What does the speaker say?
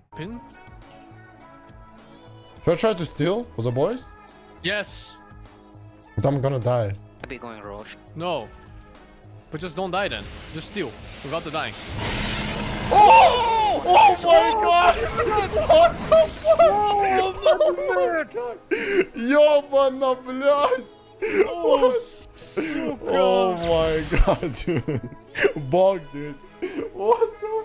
Pin? Should I try to steal for the boys? Yes. But I'm gonna die. I'll be going Roche. No. But just don't die then. Just steal. Without the dying. Oh! Oh my god! What the fuck? Oh Ёбана, блядь! сука! Oh my god, dude. Bug, dude. What the